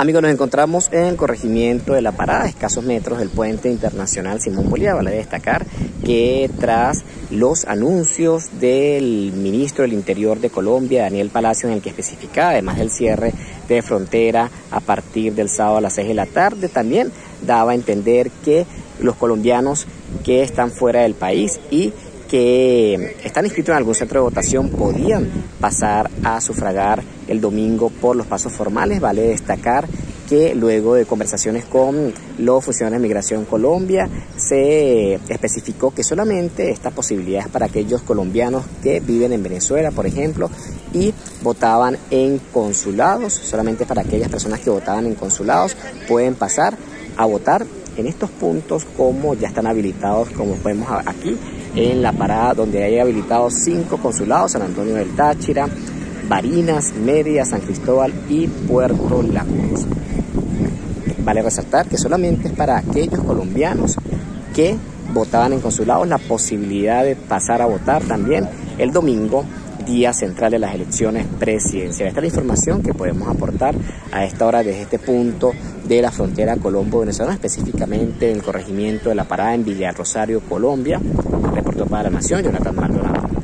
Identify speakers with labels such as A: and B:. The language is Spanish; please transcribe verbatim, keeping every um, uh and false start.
A: Amigos, nos encontramos en el corregimiento de La Parada, a escasos metros del puente internacional Simón Bolívar. Vale destacar que tras los anuncios del ministro del Interior de Colombia, Daniel Palacio, en el que especificaba, además del cierre de frontera a partir del sábado a las seis de la tarde, también daba a entender que los colombianos que están fuera del país y que están inscritos en algún centro de votación podían pasar a sufragar el domingo por los pasos formales. Vale destacar que luego de conversaciones con los funcionarios de Migración Colombia se especificó que solamente esta posibilidad es para aquellos colombianos que viven en Venezuela, por ejemplo, y votaban en consulados. Solamente para aquellas personas que votaban en consulados pueden pasar a votar en estos puntos, como ya están habilitados, como vemos aquí en La Parada, donde hay habilitados cinco consulados: San Antonio del Táchira, Barinas, Mérida, San Cristóbal y Puerto La Cruz. Vale resaltar que solamente es para aquellos colombianos que votaban en consulados la posibilidad de pasar a votar también el domingo, día central de las elecciones presidenciales. Esta es la información que podemos aportar a esta hora desde este punto de la frontera colombo-venezolana, específicamente en el corregimiento de La Parada, en Villa Rosario, Colombia. Reportó para La Nación, Jonathan Maldonado.